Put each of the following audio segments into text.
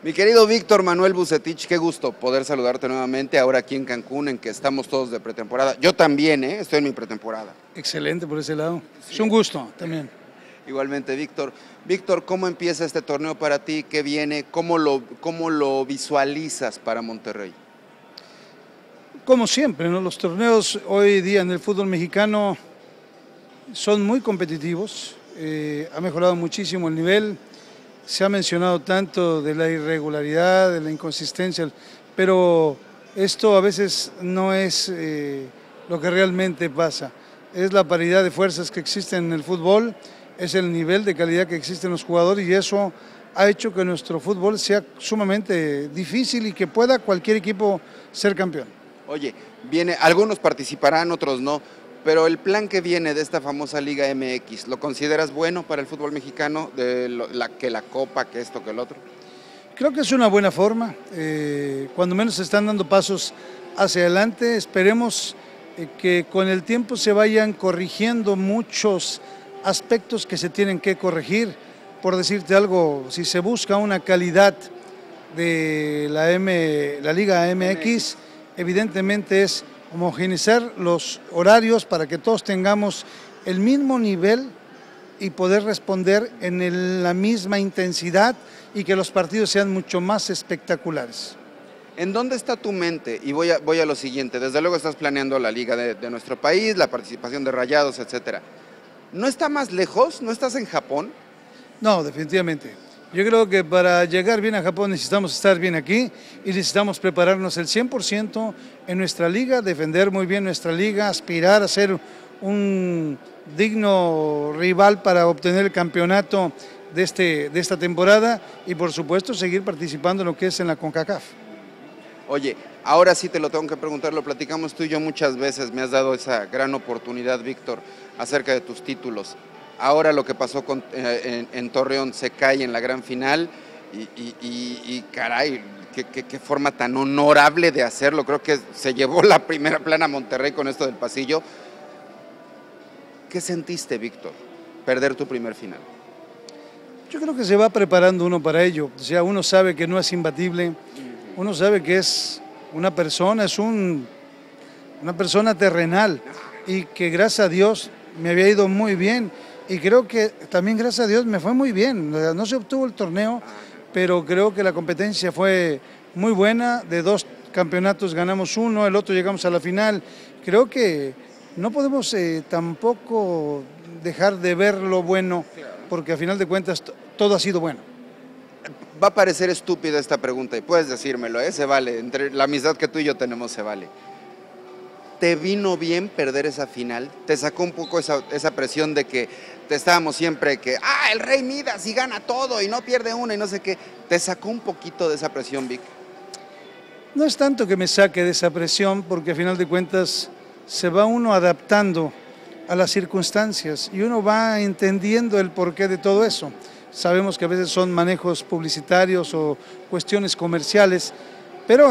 Mi querido Víctor Manuel Vucetich, qué gusto poder saludarte nuevamente ahora aquí en Cancún, en que estamos todos de pretemporada. Yo también, estoy en mi pretemporada. Excelente por ese lado. Sí. Es un gusto también. Igualmente, Víctor. Víctor, ¿cómo empieza este torneo para ti? ¿Qué viene? ¿Cómo lo visualizas para Monterrey? Como siempre, ¿no? Los torneos hoy día en el fútbol mexicano son muy competitivos. Ha mejorado muchísimo el nivel. Se ha mencionado tanto de la irregularidad, de la inconsistencia, pero esto a veces no es lo que realmente pasa. Es la paridad de fuerzas que existe en el fútbol, es el nivel de calidad que existe en los jugadores y eso ha hecho que nuestro fútbol sea sumamente difícil y que pueda cualquier equipo ser campeón. Oye, algunos participarán, otros no. Pero el plan que viene de esta famosa Liga MX, ¿lo consideras bueno para el fútbol mexicano? Que la Copa, que esto, que el otro. Creo que es una buena forma. Cuando menos se están dando pasos hacia adelante. Esperemos que con el tiempo se vayan corrigiendo muchos aspectos que se tienen que corregir. Por decirte algo, si se busca una calidad de la Liga MX, evidentemente es homogeneizar los horarios para que todos tengamos el mismo nivel y poder responder en la misma intensidad y que los partidos sean mucho más espectaculares. ¿En dónde está tu mente? Y voy a lo siguiente, desde luego estás planeando la liga de nuestro país, la participación de Rayados, etcétera. ¿No está más lejos? ¿No estás en Japón? No, definitivamente. Yo creo que para llegar bien a Japón necesitamos estar bien aquí y necesitamos prepararnos el 100% en nuestra liga, defender muy bien nuestra liga, aspirar a ser un digno rival para obtener el campeonato de esta temporada y por supuesto seguir participando en lo que es en la CONCACAF. Oye, ahora sí te lo tengo que preguntar, lo platicamos tú y yo muchas veces, me has dado esa gran oportunidad, Víctor, acerca de tus títulos. Ahora lo que pasó en Torreón se cae en la gran final y caray, qué forma tan honorable de hacerlo. Creo que se llevó la primera plana a Monterrey con esto del pasillo. ¿Qué sentiste, Víctor, perder tu primer final? Yo creo que se va preparando uno para ello. O sea, uno sabe que no es imbatible, uno sabe que es una persona, una persona terrenal y que gracias a Dios me había ido muy bien. Y creo que también, gracias a Dios, me fue muy bien. No se obtuvo el torneo, pero creo que la competencia fue muy buena. De 2 campeonatos ganamos 1, el otro llegamos a la final. Creo que no podemos tampoco dejar de ver lo bueno, porque a final de cuentas todo ha sido bueno. Va a parecer estúpida esta pregunta y puedes decírmelo, se vale. Entre la amistad que tú y yo tenemos se vale. ¿Te vino bien perder esa final? ¿Te sacó un poco esa presión de que estábamos siempre que, el Rey Midas y gana todo y no pierde una y no sé qué? ¿Te sacó un poquito de esa presión, Vic? No es tanto que me saque de esa presión, porque a final de cuentas se va uno adaptando a las circunstancias y uno va entendiendo el porqué de todo eso. Sabemos que a veces son manejos publicitarios o cuestiones comerciales, pero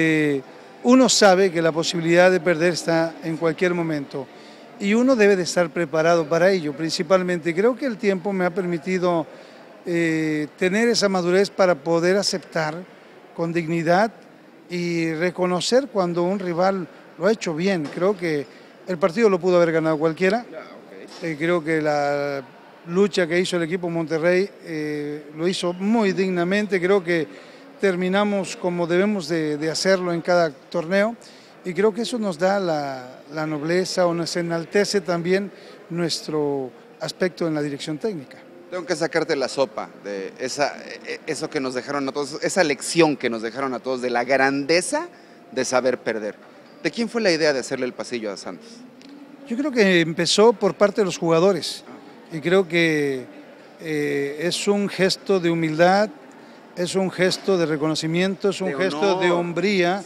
uno sabe que la posibilidad de perder está en cualquier momento y uno debe de estar preparado para ello. Principalmente creo que el tiempo me ha permitido tener esa madurez para poder aceptar con dignidad y reconocer cuando un rival lo ha hecho bien. Creo que el partido lo pudo haber ganado cualquiera. Creo que la lucha que hizo el equipo Monterrey lo hizo muy dignamente. Creo que terminamos como debemos de hacerlo en cada torneo y creo que eso nos da la nobleza o nos enaltece también nuestro aspecto en la dirección técnica. Tengo que sacarte la sopa de eso que nos dejaron a todos, esa lección que nos dejaron a todos de la grandeza de saber perder. ¿De quién fue la idea de hacerle el pasillo a Santos? Yo creo que empezó por parte de los jugadores y creo que es un gesto de humildad, es un gesto de reconocimiento, es un gesto de hombría,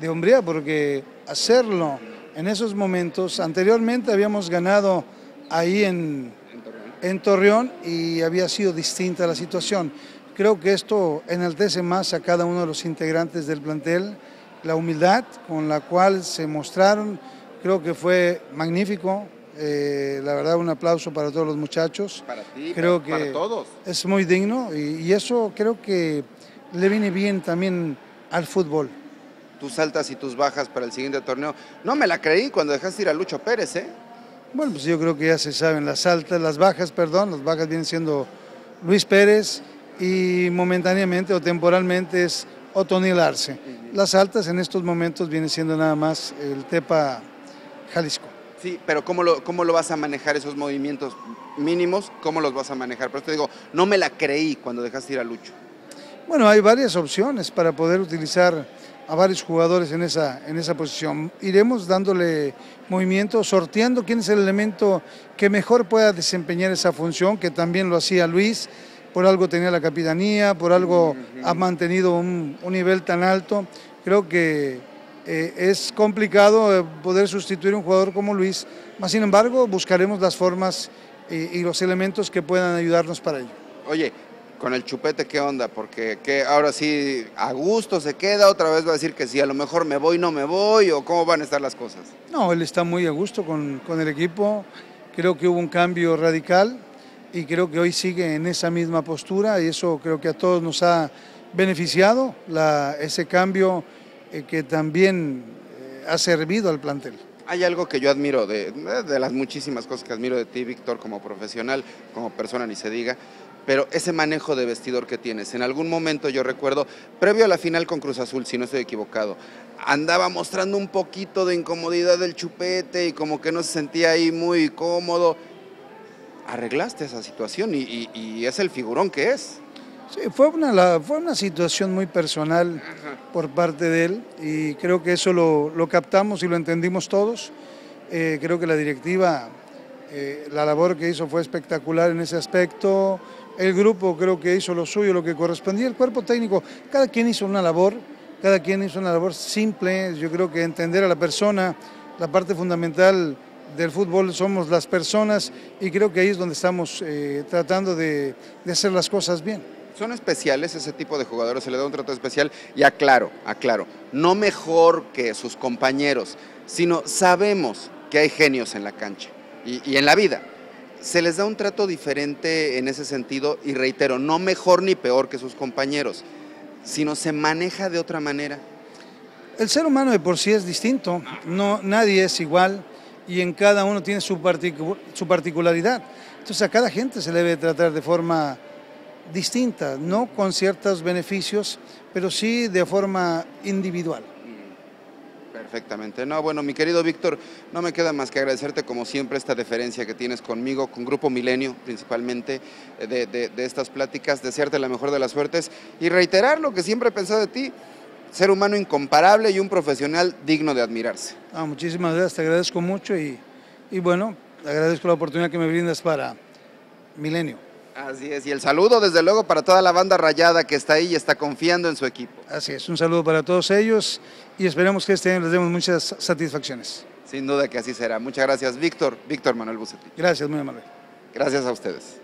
porque hacerlo en esos momentos, anteriormente habíamos ganado ahí en Torreón y había sido distinta la situación. Creo que esto enaltece más a cada uno de los integrantes del plantel, la humildad con la cual se mostraron, creo que fue magnífico. La verdad, un aplauso para todos los muchachos. Para ti, creo para que todos. Es muy digno y eso creo que le viene bien también al fútbol. Tus altas y tus bajas para el siguiente torneo. No me la creí cuando dejaste ir a Lucho Pérez, ¿eh? Bueno, pues yo creo que ya se saben las bajas vienen siendo Luis Pérez y momentáneamente o temporalmente es Otoniel Arce. Las altas en estos momentos viene siendo nada más el Tepa Jalisco. Sí, pero ¿cómo lo vas a manejar esos movimientos mínimos? ¿Cómo los vas a manejar? Pero te digo, no me la creí cuando dejaste ir a Lucho. Bueno, hay varias opciones para poder utilizar a varios jugadores en esa posición. Iremos dándole movimiento, sorteando quién es el elemento que mejor pueda desempeñar esa función, que también lo hacía Luis, por algo tenía la capitanía, por algo ha mantenido un nivel tan alto. Creo que es complicado poder sustituir a un jugador como Luis, mas sin embargo buscaremos las formas y los elementos que puedan ayudarnos para ello. Oye, con el Chupete, ¿qué onda? Porque ahora sí, a gusto se queda, otra vez va a decir que sí, a lo mejor me voy, no me voy, o cómo van a estar las cosas. No, él está muy a gusto con el equipo, creo que hubo un cambio radical y creo que hoy sigue en esa misma postura y eso creo que a todos nos ha beneficiado, ese cambio que también ha servido al plantel. Hay algo que yo admiro, de las muchísimas cosas que admiro de ti, Víctor, como profesional, como persona, ni se diga, pero ese manejo de vestidor que tienes. En algún momento yo recuerdo, previo a la final con Cruz Azul, si no estoy equivocado, andaba mostrando un poquito de incomodidad del Chupete y como que no se sentía ahí muy cómodo. Arreglaste esa situación y es el figurón que es. Sí, fue una situación muy personal por parte de él y creo que eso lo captamos y lo entendimos todos. Creo que la directiva, la labor que hizo fue espectacular en ese aspecto. El grupo creo que hizo lo suyo, lo que correspondía. El cuerpo técnico, cada quien hizo una labor simple. Yo creo que entender a la persona, la parte fundamental del fútbol somos las personas y creo que ahí es donde estamos tratando de hacer las cosas bien. Son especiales ese tipo de jugadores, se le da un trato especial y aclaro, no mejor que sus compañeros, sino sabemos que hay genios en la cancha y en la vida. Se les da un trato diferente en ese sentido y reitero, no mejor ni peor que sus compañeros, sino se maneja de otra manera. El ser humano de por sí es distinto, nadie es igual y en cada uno tiene su particularidad. Entonces a cada gente se le debe tratar de forma distinta, no con ciertos beneficios, pero sí de forma individual. Perfectamente. No, bueno, mi querido Víctor, no me queda más que agradecerte como siempre esta deferencia que tienes conmigo, con Grupo Milenio principalmente, de estas pláticas, desearte la mejor de las suertes y reiterar lo que siempre he pensado de ti, ser humano incomparable y un profesional digno de admirarse. Muchísimas gracias, te agradezco mucho y bueno, agradezco la oportunidad que me brindas para Milenio. Así es, y el saludo desde luego para toda la banda rayada que está ahí y está confiando en su equipo. Así es, un saludo para todos ellos y esperemos que este año les demos muchas satisfacciones. Sin duda que así será. Muchas gracias, Víctor Manuel Bucetich. Gracias, muy amable. Gracias a ustedes.